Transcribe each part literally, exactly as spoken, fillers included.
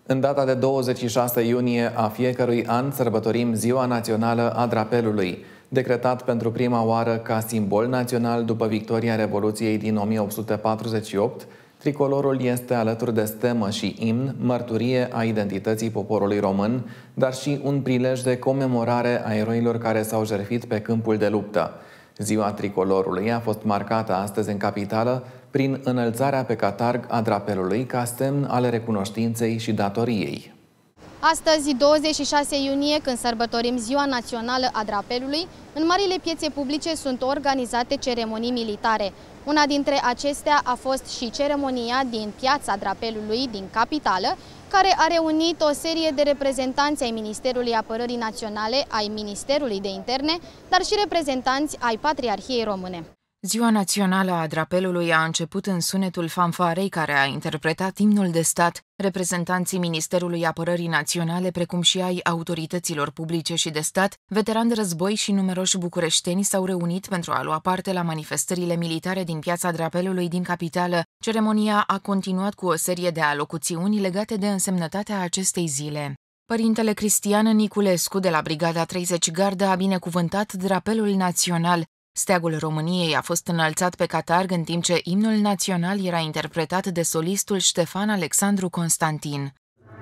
În data de douăzeci și șase iunie a fiecărui an sărbătorim Ziua Națională a Drapelului, decretat pentru prima oară ca simbol național după victoria Revoluției din o mie opt sute patruzeci și opt. Tricolorul este alături de stemă și imn, mărturie a identității poporului român, dar și un prilej de comemorare a eroilor care s-au jertfit pe câmpul de luptă. Ziua Tricolorului a fost marcată astăzi în capitală prin înălțarea pe catarg a drapelului ca semn al recunoștinței și datoriei. Astăzi, douăzeci și șase iunie, când sărbătorim Ziua Națională a Drapelului, în marile piețe publice sunt organizate ceremonii militare. Una dintre acestea a fost și ceremonia din Piața Drapelului din capitală, care a reunit o serie de reprezentanți ai Ministerului Apărării Naționale, ai Ministerului de Interne, dar și reprezentanți ai Patriarhiei Române. Ziua Națională a Drapelului a început în sunetul fanfarei care a interpretat imnul de stat. Reprezentanții Ministerului Apărării Naționale, precum și ai autorităților publice și de stat, veterani de război și numeroși bucureșteni s-au reunit pentru a lua parte la manifestările militare din Piața Drapelului din capitală. Ceremonia a continuat cu o serie de alocuțiuni legate de însemnătatea acestei zile. Părintele Cristian Niculescu de la Brigada treizeci Gardă a binecuvântat drapelul național. Steagul României a fost înălțat pe catarg în timp ce imnul național era interpretat de solistul Ștefan Alexandru Constantin.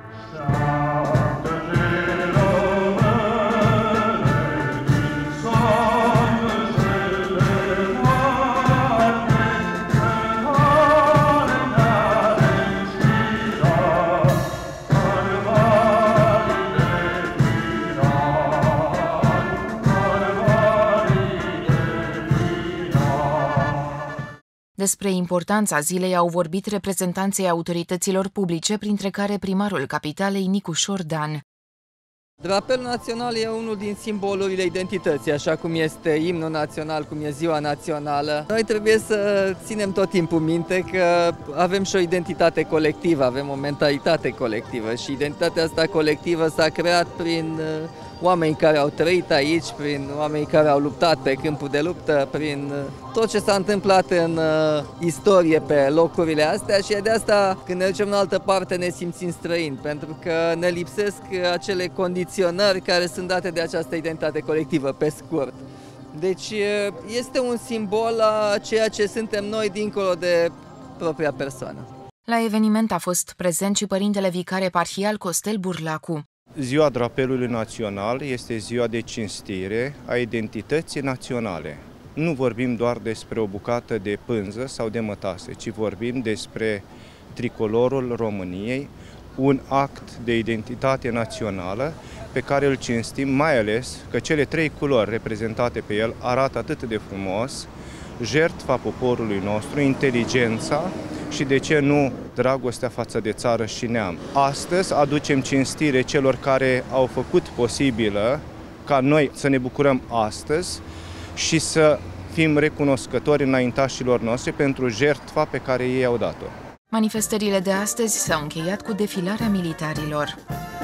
Despre importanța zilei au vorbit reprezentanții autorităților publice, printre care primarul capitalei Nicu Șordan. Drapelul național e unul din simbolurile identității, așa cum este imnul național, cum e ziua națională. Noi trebuie să ținem tot timpul minte că avem și o identitate colectivă, avem o mentalitate colectivă și identitatea asta colectivă s-a creat prin oameni care au trăit aici, prin oameni care au luptat pe câmpul de luptă, prin tot ce s-a întâmplat în istorie pe locurile astea și de asta când ne ducem în altă parte ne simțim străini, pentru că ne lipsesc acele condiționări care sunt date de această identitate colectivă, pe scurt. Deci este un simbol a ceea ce suntem noi dincolo de propria persoană. La eveniment a fost prezent și părintele vicar eparhial Costel Burlacu. Ziua Drapelului Național este ziua de cinstire a identității naționale. Nu vorbim doar despre o bucată de pânză sau de mătase, ci vorbim despre tricolorul României, un act de identitate națională pe care îl cinstim, mai ales că cele trei culori reprezentate pe el arată atât de frumos, jertfa poporului nostru, inteligența și, de ce nu, dragostea față de țară și neam. Astăzi aducem cinstire celor care au făcut posibilă ca noi să ne bucurăm astăzi și să fim recunoscători înaintașilor noștri pentru jertfa pe care ei au dat-o. Manifestările de astăzi s-au încheiat cu defilarea militarilor.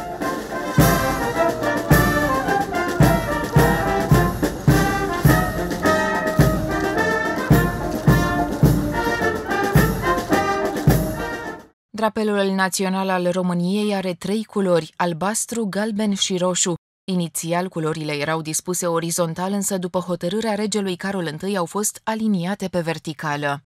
Drapelul național al României are trei culori, albastru, galben și roșu. Inițial, culorile erau dispuse orizontal, însă după hotărârea regelui Carol I au fost aliniate pe verticală.